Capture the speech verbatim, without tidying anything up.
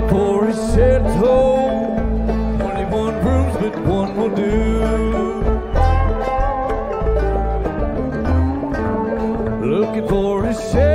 looking for a chateau. Twenty-one rooms, but one will do. Looking for a chateau.